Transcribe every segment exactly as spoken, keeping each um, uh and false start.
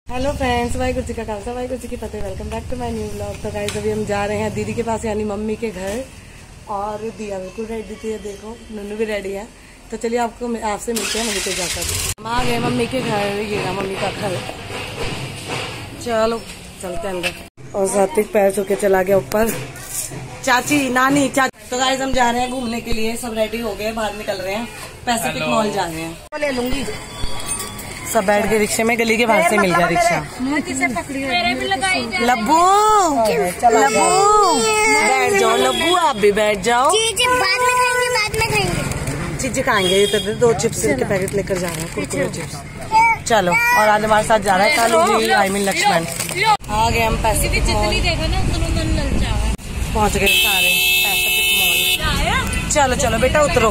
Hello friends, Waheguru ji का खालसा वाहिगुरू जी की फतेह। Welcome back to my new blog. तो गाइस अभी हम जा रहे हैं दीदी के पास यानी मम्मी के घर, और दिया बिल्कुल रेडी थी, देखो नन्नू भी रेडी है। तो चलिए आपको आपसे मिलते हैं वहीं पे जाकर। हम आ गए मम्मी के घर, ये ना मम्मी का घर। चलो चलते अंदर। और सात्विक पैर छू के चला गया ऊपर। चाची नानी चाची। तो गाइस हम जा रहे हैं घूमने के लिए, सब रेडी हो गए, बाहर निकल रहे हैं, पैसिफिक मॉल जा रहे हैं। तो ले लूंगी। सब बैठ के रिक्शे में, गली के बाहर से मिल गया रिक्शा। लब्बू लब्बू बैठ जाओ, लब्बू आप भी बैठ जाओ। बाद में खाएंगे, बाद में खाएंगे। चीजें खाएंगे। ये तो दो चिप्स के पैकेट लेकर जा रहे हैं, कुरकुरे चिप्स। चलो, और आज हमारे साथ जा रहा है कालू जी, आई मीन लक्ष्मण। आ गए हम पैसिफिक मॉल, पहुंच गए सारे पैसिफिक मॉल। चलो चलो बेटा उतरो।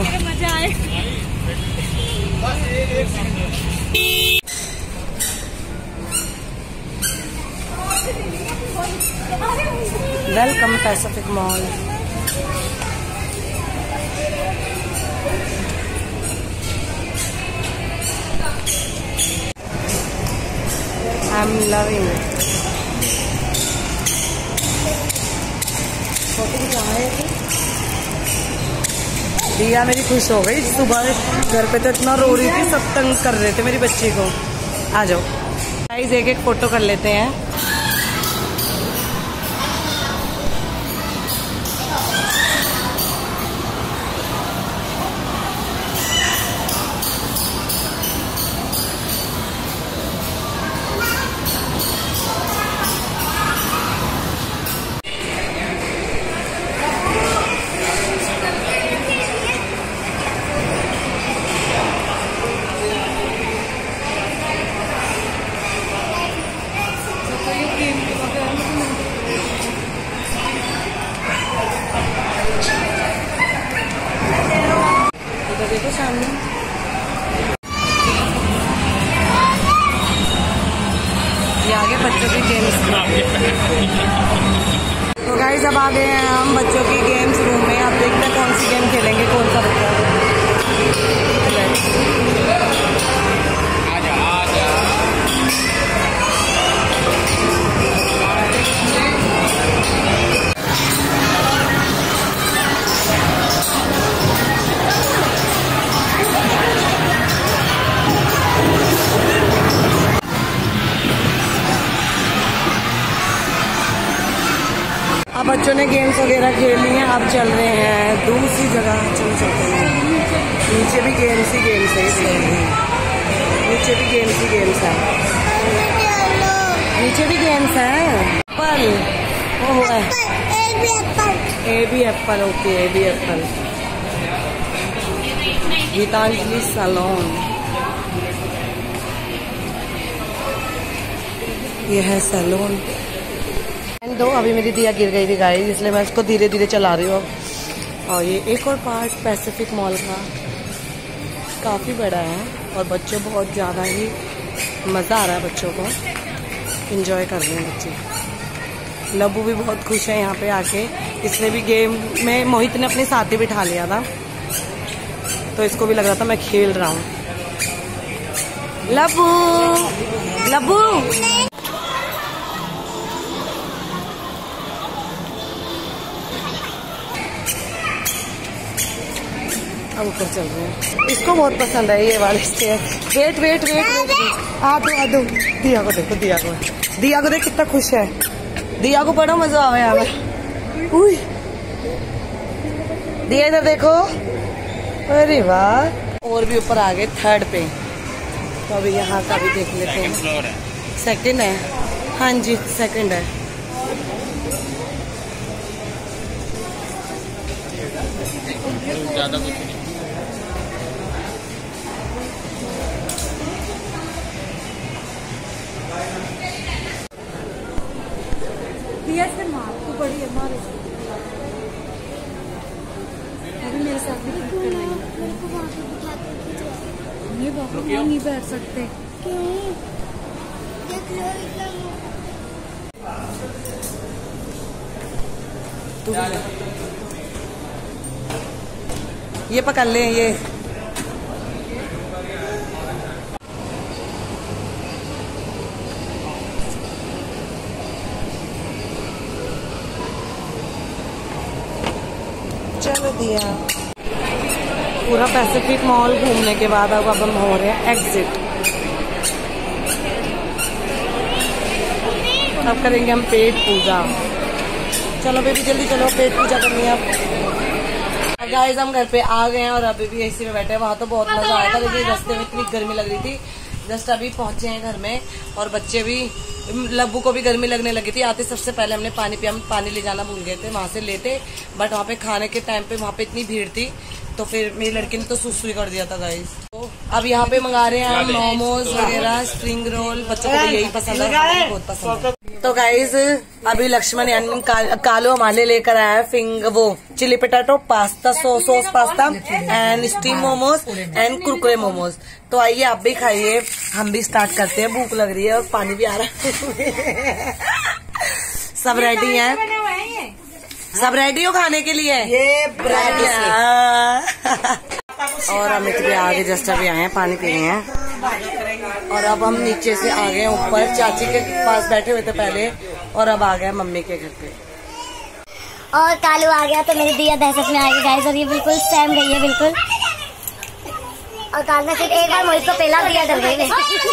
Welcome Pacific mall. I am loving it. दिया मेरी खुश हो गई। सुबह घर पे तो इतना रो रही थी, सब तंग कर रहे थे मेरी बच्ची को। आ जाओ गाइस, एक एक फोटो कर लेते हैं। देखो सामने ये आगे बच्चों की गेम्स। तो गाइस अब आ गए हैं हम बच्चों की गेम्स रूम में। आप देखते हैं कौन सी गेम खेलेंगे, कौन सा बच्चा। अब बच्चों ने गेम्स वगैरह खेल ली हैं, अब चल रहे हैं दूसरी जगह। चल चलते हैं, नीचे भी गेम्स ही गेम्स है, नीचे भी गेम्स ही गेम्स है, नीचे भी गेम्स है। एप्पल, ओह है A B apple, okay A B apple. Geetanjali salon, ये है सैलून। दो अभी मेरी दिया गिर गई थी गाइस, इसलिए मैं इसको धीरे धीरे चला रही हूँ। और ये एक और पार्ट पैसिफिक मॉल का काफ़ी बड़ा है, और बच्चों बहुत ज़्यादा ही मज़ा आ रहा है, बच्चों को एंजॉय कर रहे हैं बच्चे। लब्बू भी बहुत खुश है यहाँ पे आके। इसने भी गेम में मोहित ने अपने साथ ही बिठा लिया था, तो इसको भी लग रहा था मैं खेल रहा हूँ। लब्बू लब्बू अब ऊपर चल रहे हैं। इसको बहुत पसंद है ये वाले stair. Wait wait wait wait आ दो आ दो। दिया को देखो, दिया को दिया को देख कितना खुश है। दिया को बड़ा मजा आवे यहाँ में। उई दिया इधर देखो, अरे वाह। और भी ऊपर आ गए थर्ड पे, तो अभी यहाँ का भी देख लेते हैं। सेकंड है, हाँ जी सेकंड है। ज्यादा कुछ नहीं। दिया से मार तो बड़ी है, मारे अभी मेरे साथ भी कर लेंगे। मेरे को वहाँ पे बिठा के नहीं बाबू, नहीं बैठ सकते। क्यों? देख लो इतना ये पकड़ ले ये। दिया। पूरा पैसिफिक मॉल घूमने के बाद अब अब हम हो रहे हैं एग्जिट। अब करेंगे हम पेट पूजा। चलो बेबी जल्दी चलो, पेट पूजा करनी है अब। गाइस हम घर पे आ गए हैं और अभी भी एसी में बैठे हैं। वहाँ तो बहुत मजा आया था, लेकिन रास्ते में इतनी गर्मी लग रही थी। जस्ट अभी पहुंचे हैं घर में और बच्चे भी, लब्बू को भी गर्मी लगने लगी थी। आते सबसे पहले हमने पानी पिया, हम पानी ले जाना भूल गए थे, वहां से लेते, बट वहाँ पे खाने के टाइम पे वहाँ पे इतनी भीड़ थी तो फिर मेरी लड़की ने तो सुसु कर दिया था गाइस। तो अब यहाँ पे मंगा रहे हैं मोमोज वगैरह, स्प्रिंग रोल, बच्चों को यही पसंद है, बहुत पसंद है। तो गाइस अभी लक्ष्मण यानी का, कालू हमारे लेकर आया है फिंग वो chilli potato pasta, so sauce pasta and steam momos and Kurkure momos. तो आइए आप भी खाइए, हम भी स्टार्ट करते हैं, भूख लग रही है और पानी भी आ रहा है। सब रेडी है, सब रेडी हो खाने के लिए? ये ब्रेड और अमित भी आगे जस्ट अभी आए हैं, पानी पी रहे हैं। और अब हम नीचे से आ गए ऊपर, चाची के पास बैठे हुए थे पहले और अब आ गए मम्मी के घर पे। और कालू आ गया तो मेरी दिया दहशत में आ गई गाइस, और ये बिल्कुल सेम गई है बिल्कुल। और काल ने फिर एक बार मोहित को पहला दिया डर गई।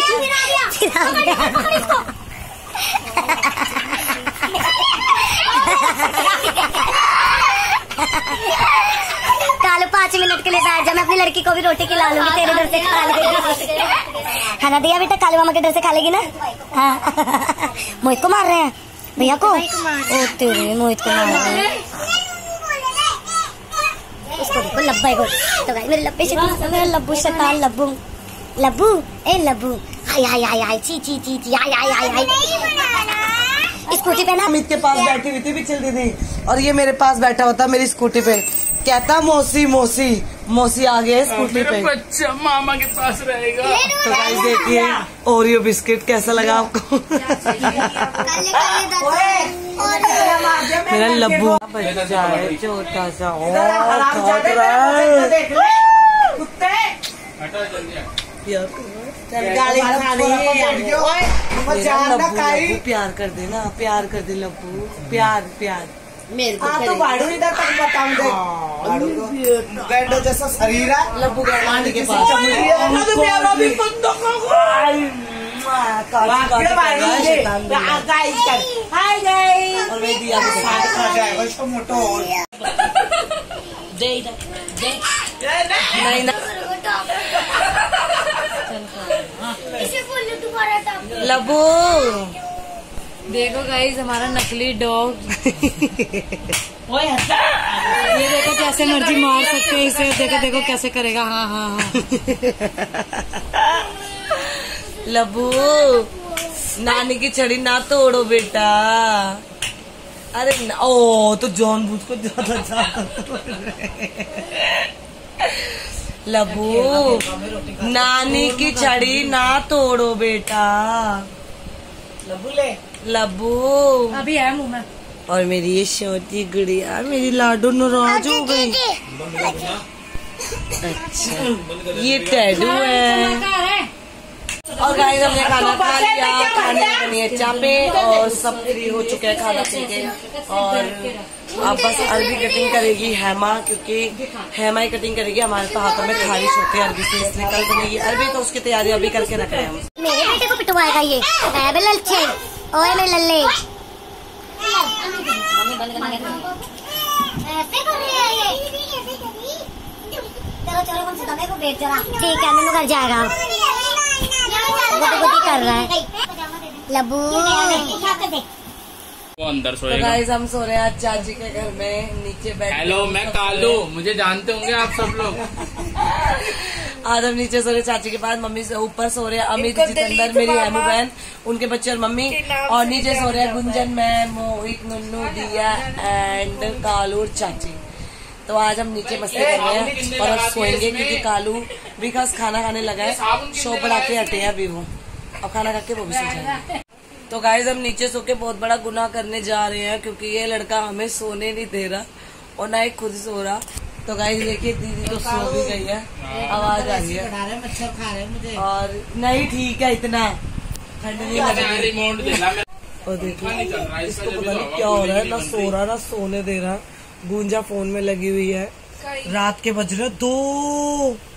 कालू पाँच मिनट के लिए बैठ जा, मैं अपनी लड़की को भी रोटी खिला लूंगी, तेरे डर से खा लेगी। खाना दिया बेटा, कालू मामा के डर से खा लेगी ना। हाँ मोहित को मार रहे हैं भैया को, ओ तेरे मोहित को मार रहे हैं। इसको देखो लब्बा को, तो भाई मेरे लब्बे शैतान, मेरा लब्बू शैतान, लब्बू लब्बू ए लब्बू, हाय हाय हाय हाय ची ची ची ची हाय हाय हाय हाय। स्कूटी पे ना अमित के पास बैठी हुई थी पिछली दीदी, और ये मेरे पास बैठा हुआ था मेरी स्कूटी पे, कहता मौसी मौसी मौसी आ गए स्कूटी पे, बच्चा मामा के पास रहेगा। तो गाइस देखिए ओरियो बिस्किट कैसा लगा आपको? मेरा लब्बू बच्चा है छोटा सा, लब्बू प्यार कर दे ना, प्यार कर दे लब्बू, प्यार प्यार मेरे को तो बाड़ू इधर तक बताऊं, गैंडो जैसा शरीर है लब्बू गाड़ी के पास। और मैं दिया नहीं ना लब्बू। देखो गाइस हमारा नकली डॉग। ये देखो कैसे मर्जी मार सकते हैं इसे, देखो देखो कैसे करेगा। हाँ हाँ हाँ लब्बू नानी की छड़ी ना तोड़ो बेटा। अरे न, ओ तो जॉन बूझ को ज्यादा ज्यादा लब्बू नानी की छड़ी ना तोड़ो बेटा। लब्बू ले लब्बू अभी है मुंह में। और मेरी ये छोटी गुड़िया, मेरी लाडो नाराज हो गई। अच्छा ये टैडू है। और गाइस हमने खाना खा लिया, खाने में बनी है चापे और सब फ्री हो चुके हैं खाना पी के। और अब बस अरबी कटिंग करेगी हेमा, क्योंकि हेमा ही कटिंग करेगी, हमारे तो हाथों में खारिश होती है अरबी से, इसलिए कल बनेगी अरबी, तो उसकी तैयारी अभी करके रख रहे हैं हम। मेरे बेटे को पिटवाएगा ये, लल्चे ओए मेरे लल्ले ऐसे कर रही है ये। चलो चलो हम सुदामे को भेज जरा, ठीक है मेनू घर जाएगा, गुटी गुटी कर रहा है लब्बू। वो अंदर सोएगा। तो गाइस हम सो रहे हैं चाची के घर में नीचे बैठ। हेलो मैं कालू, मुझे जानते होंगे आप सब लोग। आज हम नीचे सो रहे चाची के पास, मम्मी से ऊपर सो रहे हैं अमित जितेंद्र, मेरी हेमू बहन, उनके बच्चे और मम्मी, और नीचे सो रहे हैं गुंजन, मैं, मोहित, नुन्नू, दिया एंड कालू और चाची। तो आज हम नीचे मस्ती कर रहे हैं और अब सोएंगे, क्योंकि कालू विकास खाना खाने लगा है, शो बढ़ा के हटे हैं अभी वो, अब खाना खा के वो भी सो जाएंगे। तो गाइस हम नीचे सो के बहुत बड़ा गुनाह करने जा रहे हैं, क्योंकि ये लड़का हमें सोने नहीं दे रहा और ना ही खुद सो रहा। तो गाइस देखिए दीदी तो सो भी गई है, आवाज आ रही है, मच्छर खा रहे मुझे, और नहीं ठीक है इतना ठंड नहीं लग रही। और देखिए इसको पता नहीं क्या हो रहा है, ना सो रहा ना सोने दे रहा, गूंजा फोन में लगी हुई है रात के बज रहे दो।